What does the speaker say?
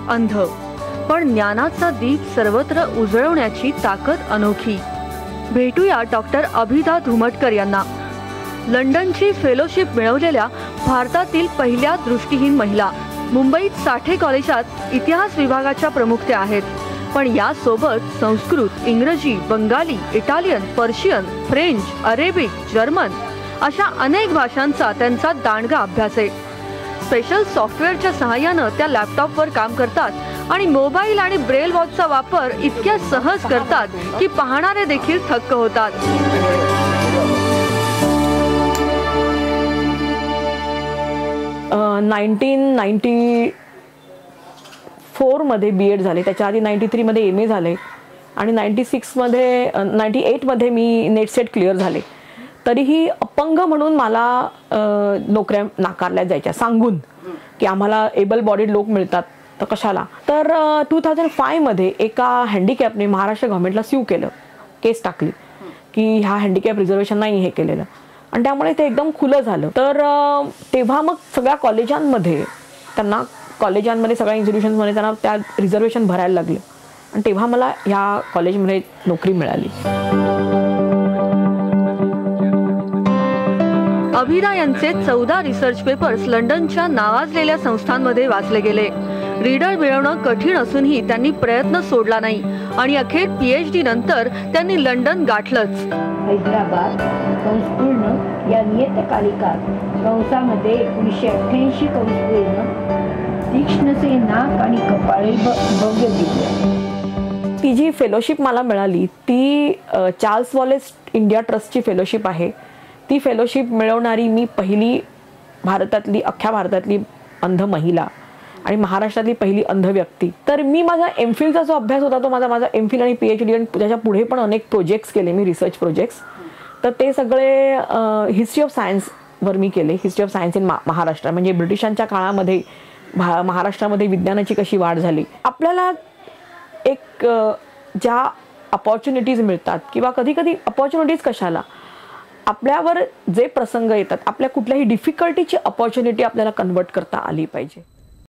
अंध, पण ज्ञानाचा दीप सर्वत्र उजळवण्याची ताकद अनोखी. भेटूया डॉक्टर अभिदा धुमटकर यांना. लंडनची फेलोशिप मिळवलेल्या भारतातील पहिल्या दृष्टिहीन महिला. मुंबईत साठे कॉलेजात इतिहास विभागाच्या प्रमुख त्या आहेत. पण यासोबत संस्कृत, इंग्रजी, Bengali, Italian, Persian, French, Arabic, German अशा अनेक भाषांचा त्यांचा दांडगा अभ्यास आहे. स्पेशल सॉफ्टवेअरच्या सहाय्यानं त्या लॅपटॉपवर काम करतात आणि मोबाईल आणि ब्रेल वॉचचा वापर इतक्या सहज करतात की पाहणारे देखील थक्क होतात. अ 1994 मध्ये BEd झाले. त्याच्या आधी 93 मध्ये MA झाले आणि 98 मध्ये मी नेट सेट क्लिअर झाले. तरीही अपंग म्हणून मला नोकऱ्या नाकारल्या जायच्या सांगून की आम्हाला एबल बॉडीड लोक मिळतात तर कशाला. तर 2005 मध्ये एका हँडिकॅपने महाराष्ट्र गव्हर्नमेंटला स्यू केलं, केस टाकली की ह्या हँडिकॅप रिझर्वेशन नाही हे केलेलं आणि त्यामुळे ते एकदम खुलं झालं. तर तेव्हा मग सगळ्या कॉलेजांमध्ये सगळ्या इन्स्टिट्यूशन्समध्ये त्यांना त्या रिझर्वेशन भरायला लागलं आणि तेव्हा मला ह्या कॉलेजमध्ये नोकरी मिळाली. अभिदा यांचे 14 रिसर्च पेपर्स लंडनच्या नावाजलेल्या संस्थांमध्ये वाचले गेले. रीडर मिळवणं कठीण असूनही त्यांनी प्रयत्न सोडला नाही आणि अखेर PhD नंतर त्यांनी लंडन गाठलंच. हैदराबाद कंसपूर्ण या नियतकालिकात कंसामध्ये 1988 कंसपूर्ण तीक्ष्णसे नाक आणि कपाळे भव्य दिव्य. ती जी फेलोशिप मला मिळाली ती चार्ल्स वॉलेस इंडिया ट्रस्टची फेलोशिप आहे. ती फेलोशिप मिळवणारी मी पहिली अख्ख्या भारतातली अंध महिला आणि महाराष्ट्रातली पहिली अंध व्यक्ती. तर मी माझा MPhilचा जो अभ्यास होता तो माझा MPhil आणि PhD आणि त्याच्या पुढे पण अनेक प्रोजेक्ट्स केले मी, रिसर्च प्रोजेक्ट्स. तर ते सगळे हिस्ट्री ऑफ सायन्सवर मी केले. History of science in Maharashtra, म्हणजे ब्रिटिशांच्या काळामध्ये महाराष्ट्रामध्ये विज्ञानाची कशी वाढ झाली. आपल्याला एक ज्या अपॉर्च्युनिटीज मिळतात किंवा कधी कधी अपॉर्च्युनिटीज कशाला, आपल्यावर जे प्रसंग येतात, आपल्या कुठल्याही डिफिकल्टीची अपॉर्च्युनिटी आपल्याला कन्वर्ट करता आली पाहिजे.